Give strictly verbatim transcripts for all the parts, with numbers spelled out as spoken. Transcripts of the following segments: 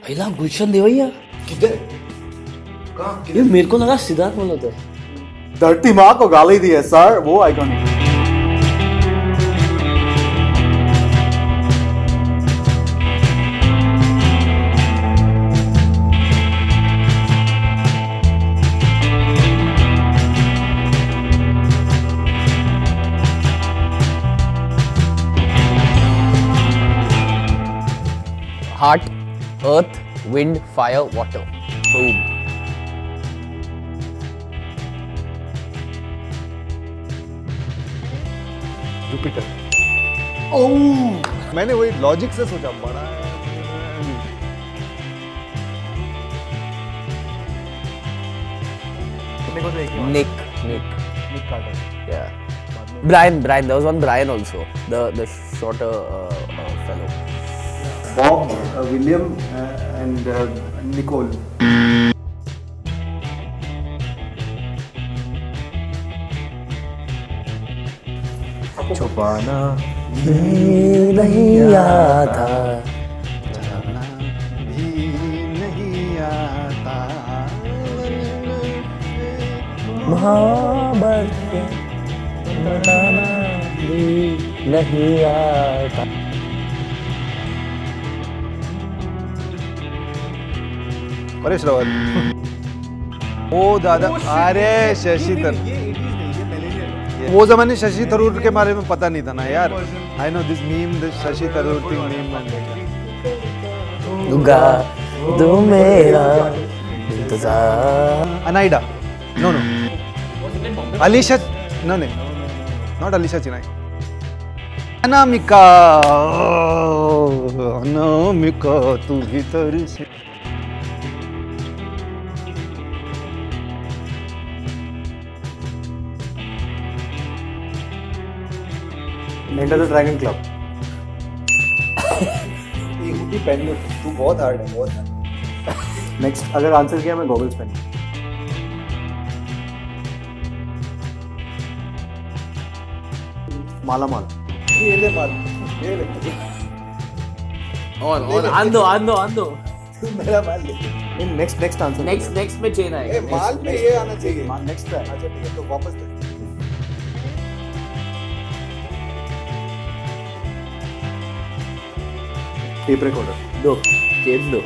पहला गुलशन देवैया किधर? कहाँ? ये मेरे को लगा सिद्धार्थ मल्होत्रा। धरती माँ को गाली दी है सर, वो iconic. Heart, earth, wind, fire, water. Boom. Jupiter. Oh, मैंने वही लॉजिक से सोचा बड़ा है। Nick, Nick, Nick Carter. Yeah. Brian, Brian. There was one Brian also. The the shorter uh, uh, fellow. Bob, uh, William, uh, and uh, Nicole. छुपाना नहीं आता, जाना भी नहीं आता, मोहब्बत बताना भी नहीं आता। परेश रावल। ओ दादा, अरे शशि थरूर। वो जमाने शशि थरूर के बारे में पता नहीं था ना यार। I know this meme, this Shashi Tharoor thing meme. दूंगा दो मेरा इंतजार। Anaida, no no. Alisha, no नहीं, नॉट अलीशा चिनाई। अनामिका, अनामिका तू भीतर से। Enter the Dragon Club। एक हुडी पेन में तू बहुत हार्ड है, बहुत हार्ड। नेक्स्ट अगर आंसर किया मैं गॉगल्स पेन। माला माल। ये ले माल, ये ले। और और आंदो आंदो आंदो। तू मेरा माल ले। Next next answer. Next next में चेन आएगा। माल में ये आना चाहिए। माल नेक्स्ट है। अच्छा ठीक है, तो वापस दे। टेप रिकॉर्डर दो, चेन दो।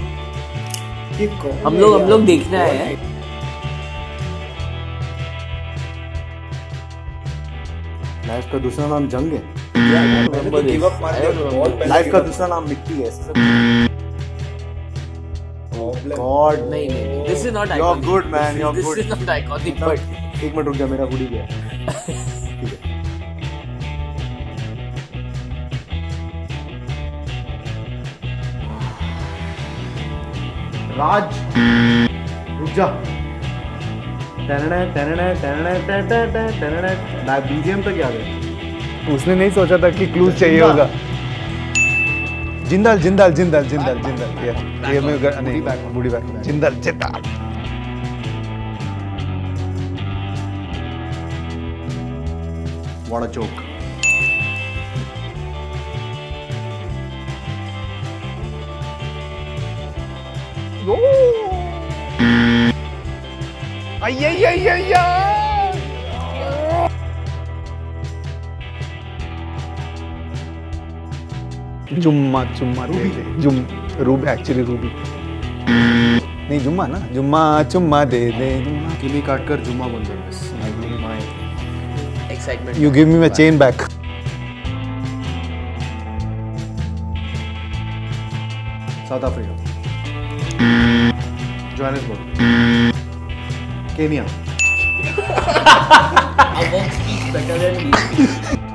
हम लोग हम लोग देखने आए हैं। लाइफ का दूसरा नाम जंग है। तो लाइफ का दूसरा नाम मिट्टी है। गॉड नहीं नहीं, this is not you are good man, you are this good. Is not iconic but एक मिनट रुक जा, मेरा हुडी गया। ठीक है, राज रुक जा। टेनने टेनने टेनने टेनने टेनने ना बीजीएम तक याद है। उसने नहीं सोचा था कि क्लूज चाहिए होगा। जिंदाल जिंदाल जिंदाल जिंदाल जिंदाल ये ये मैं नहीं बूढ़ी back Jindal Jindal. What a joke. I I I I जुम्मा जुम्मा दे दे जुम रूबी एक्चुअली रूबी नहीं जुम्मा ना जुम्मा चुम्मा दे दे किमी काट कर जुम्मा बन जाए बस। Excitement. You give me my chain back. South Africa, Johannesburg, Kenya. I won't speak better than me.